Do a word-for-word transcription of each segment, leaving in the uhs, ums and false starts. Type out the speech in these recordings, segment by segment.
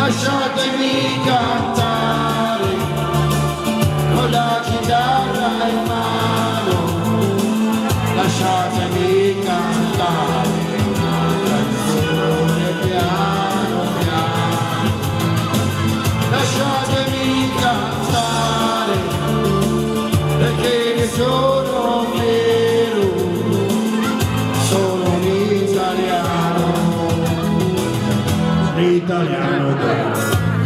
lasciatemi cantare con la chitarra in mano, lasciatemi cantare una canzone piano piano, lasciatemi cantare perché ne sono vero, sono un italiano, un italiano vero.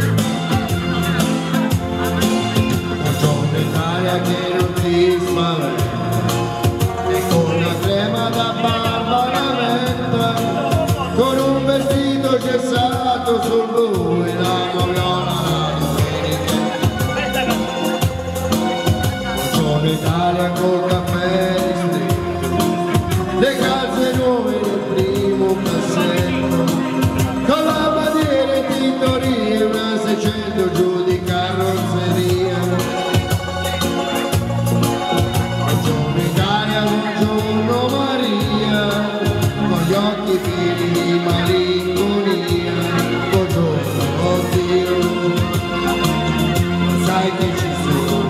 Buongiorno Italia che non ti spaventa, e con la crema da barba alla menta, con un vestito gessato sul blu e la noviola alla domenica. Buongiorno Italia col caffè ristretto, le calze nuove nel primo cassetto, con la bandiera in tintoria, una seicento giù di carrozzeria. Buongiorno Italia, buongiorno Maria, con gli occhi pieni di malinconia. Buongiorno, oddio, sai che ci sono.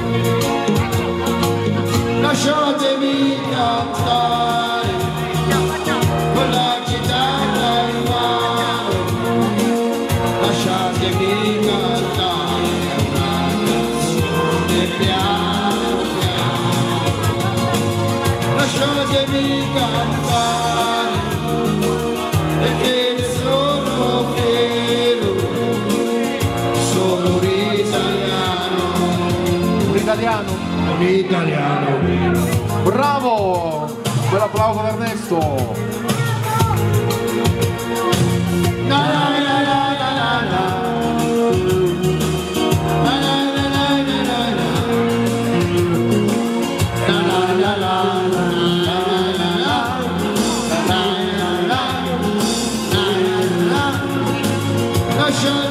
Lasciatemi cantare con la chitarra in mano, lasciatemi cantare una canzone piano piano, lasciatemi cantare perché ne sono vero, sono un italiano, Un italiano? un italiano vero. Bravo! Un applauso per Ernesto! Na na na na na na na. Na na na na na na na. Na na na na na na na. Na na na na na na. Lascia